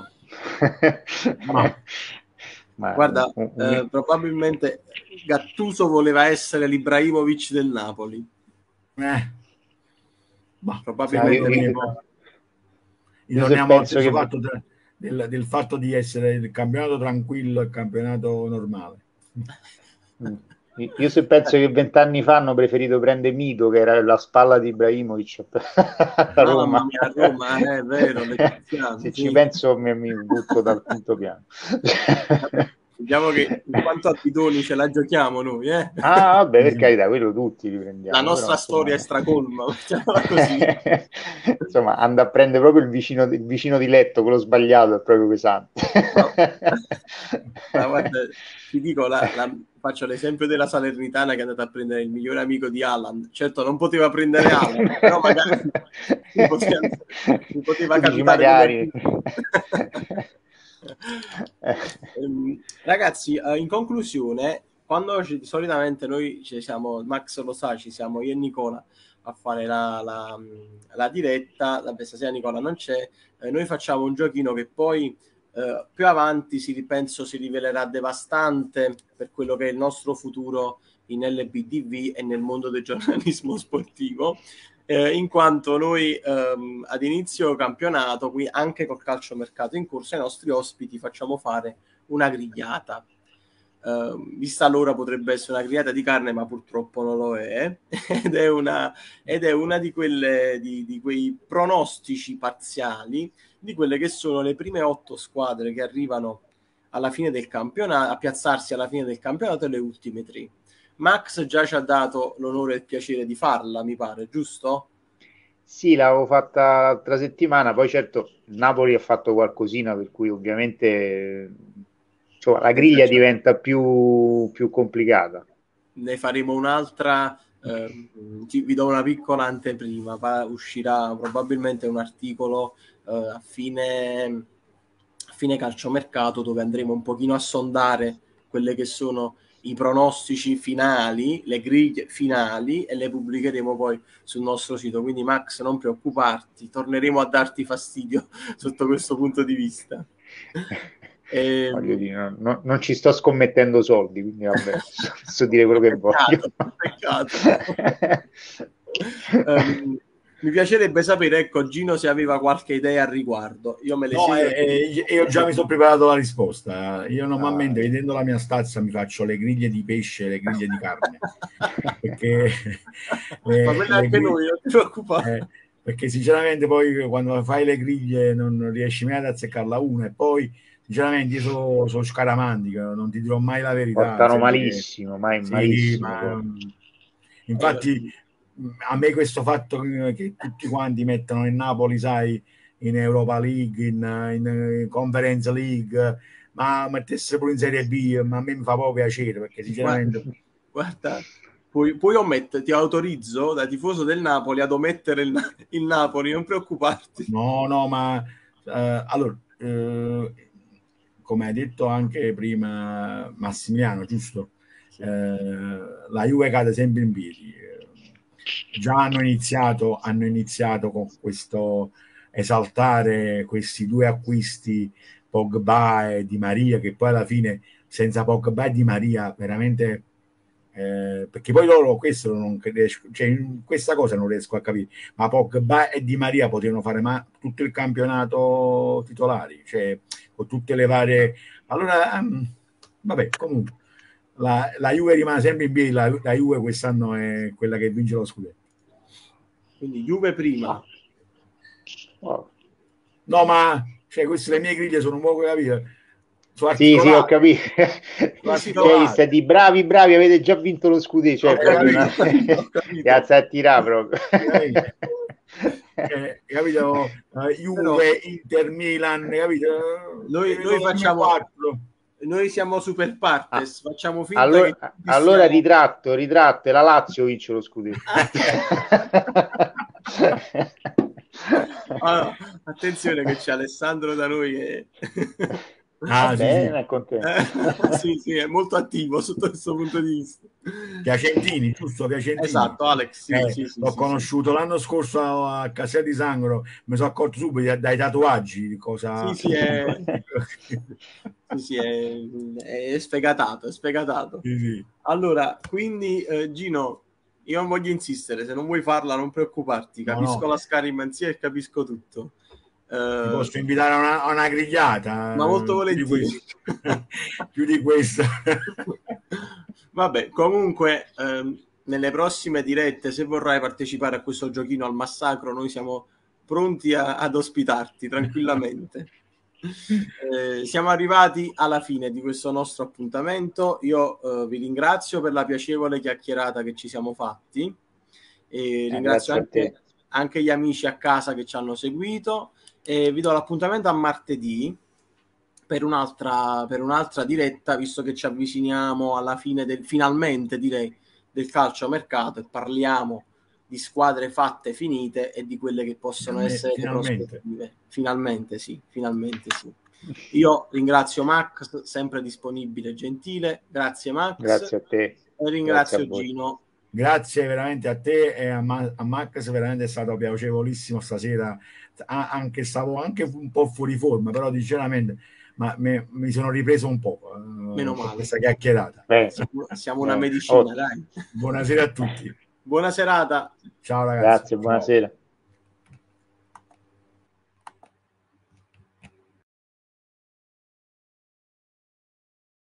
guarda, probabilmente Gattuso voleva essere l'Ibrahimovic del Napoli. Probabilmente torniamo allo stesso fatto del fatto di essere il campionato tranquillo e il campionato normale. Io se penso che 20 anni fa hanno preferito prendere Mito, che era la spalla di Ibrahimovic a Roma. Mamma mia, Roma, è vero. Se ci penso mi butto dal quinto piano. Diciamo che in quanto a bidoni ce la giochiamo noi, Ah, vabbè, per carità, quello tutti li prendiamo. La nostra storia è stracolma, mettiamola così. Insomma, anda a prendere proprio il vicino di letto, quello sbagliato, è proprio pesante. Ma guarda, ti dico, faccio l'esempio della Salernitana che è andata a prendere il migliore amico di Haaland. Certo, non poteva prendere Haaland, però magari mi poteva capitare magari. Ragazzi, in conclusione, quando solitamente noi ci siamo, Max lo sa, ci siamo io e Nicola a fare la diretta, vabbè, stasera Nicola non c'è, noi facciamo un giochino che poi più avanti penso si rivelerà devastante per quello che è il nostro futuro in LBDV e nel mondo del giornalismo sportivo, in quanto noi ad inizio campionato, qui anche col calciomercato in corso, ai nostri ospiti facciamo fare una grigliata. Vista l'ora potrebbe essere una grigliata di carne, ma purtroppo non lo è, ed è una di quelle di quei pronostici parziali di quelle che sono le prime 8 squadre che arrivano alla fine del campionato, a piazzarsi alla fine del campionato, e le ultime 3. Max già ci ha dato l'onore e il piacere di farla, mi pare, giusto? Sì, l'avevo fatta l'altra settimana, poi certo il Napoli ha fatto qualcosina, per cui ovviamente insomma, la griglia diventa più complicata. Ne faremo un'altra, vi do una piccola anteprima, uscirà probabilmente un articolo a fine calciomercato, dove andremo un pochino a sondare quelle che sono i pronostici finali, le griglie finali, e le pubblicheremo poi sul nostro sito. Quindi Max, non preoccuparti, torneremo a darti fastidio sotto questo punto di vista. Voglio dire, non ci sto scommettendo soldi, quindi vabbè, posso dire quello che voglio. Peccato. Mi piacerebbe sapere, ecco, Gino, se aveva qualche idea al riguardo. Io me le io già mi sono preparato la risposta. Io normalmente, vedendo la mia stazza, mi faccio le griglie di pesce e le griglie di carne. Perché ma quelle anche noi, non ti preoccupare. perché sinceramente poi quando fai le griglie non riesci mai ad azzeccarla una, e poi sinceramente io sono scaramantico, non ti dirò mai la verità, nel Portano senso che malissimo, sì, malissimo. ma infatti a me questo fatto che tutti quanti mettono il Napoli, sai, in Europa League, in Conference League, ma mettessero pure in Serie B, ma a me mi fa proprio piacere, perché sinceramente... Guarda, puoi omettere, ti autorizzo da tifoso del Napoli ad omettere il Napoli, non preoccuparti. No, ma allora, come hai detto anche prima Massimiliano, giusto? Sì. La Juve cade sempre in piedi. Già hanno iniziato con questo esaltare questi due acquisti, Pogba e Di Maria, che poi alla fine senza Pogba e Di Maria veramente, perché poi loro questo non riesco, cioè, questa cosa non riesco a capire, ma Pogba e Di Maria potevano fare tutto il campionato titolari, cioè con tutte le varie, allora vabbè, comunque la Juve rimane sempre in piedi, la Juve quest'anno è quella che vince lo scudetto. Quindi Juve prima. Oh. No, ma cioè, queste le mie griglie sono un po', capito? Sono Sì, ho capito. Cioè, stati bravi, avete già vinto lo scudetto, cioè proprio una... Piazza a tirare proprio. Capito? Juve, Inter, Milan, capito? Noi facciamo... 4. Noi siamo super partes, facciamo finta allora ritratto, e la Lazio vince lo scudetto. Allora, attenzione che c'è Alessandro da noi che... Bene, sì, è molto attivo sotto questo punto di vista. Piacentini, giusto? Piacentini. Esatto, Alex, l'ho conosciuto l'anno scorso a Casea di Sangro, mi sono accorto subito dai tatuaggi cosa... Sì, è sfegatato, Sì. Allora, quindi Gino, io non voglio insistere, se non vuoi farla non preoccuparti, capisco la scaramanzia e capisco tutto. Ti posso invitare a una grigliata, ma molto volentieri. Più di questo. Vabbè, comunque nelle prossime dirette, se vorrai partecipare a questo giochino al massacro, noi siamo pronti ad ospitarti tranquillamente. Siamo arrivati alla fine di questo nostro appuntamento. Io vi ringrazio per la piacevole chiacchierata che ci siamo fatti e ringrazio anche gli amici a casa che ci hanno seguito, e vi do l'appuntamento a martedì per un'altra diretta, visto che ci avviciniamo alla fine finalmente direi del calciomercato, e parliamo di squadre fatte, finite, e di quelle che possono essere le prospettive. Finalmente sì. Io ringrazio Max, sempre disponibile e gentile. Grazie Max. Grazie a te. E ringrazio Gino. Grazie veramente a te e a Max, veramente è stato piacevolissimo stasera, anche stavo anche un po' fuori forma, però sinceramente mi sono ripreso un po'. Meno male. Questa chiacchierata. Siamo una medicina, dai. Buonasera a tutti. Buona serata. Ciao ragazzi. Grazie, buonasera.